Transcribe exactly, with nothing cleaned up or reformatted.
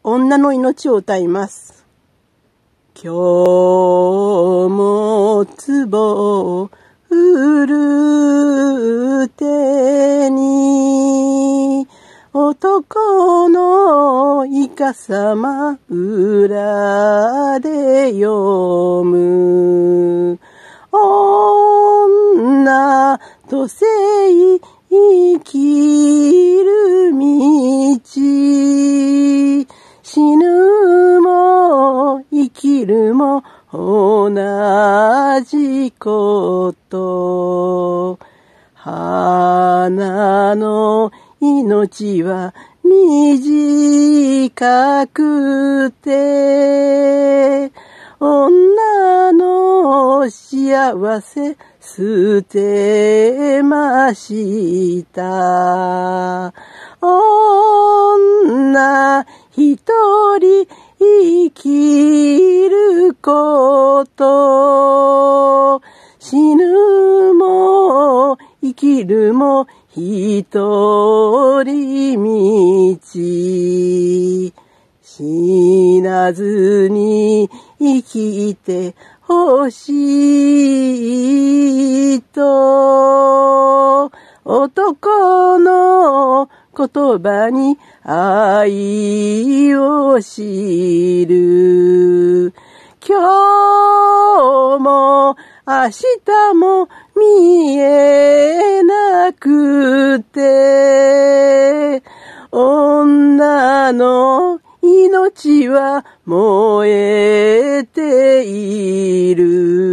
女の命を歌います。今日も壺を売る手に男のいかさま裏で読む女とせい生きる道死ぬも生きるも同じこと花の命は短くて女の幸せ捨てました女一人生きること死ぬも生きるも一人道死なずに生きてほしいと男の言葉に愛を知る今日も明日も見えなくて女の命は燃えている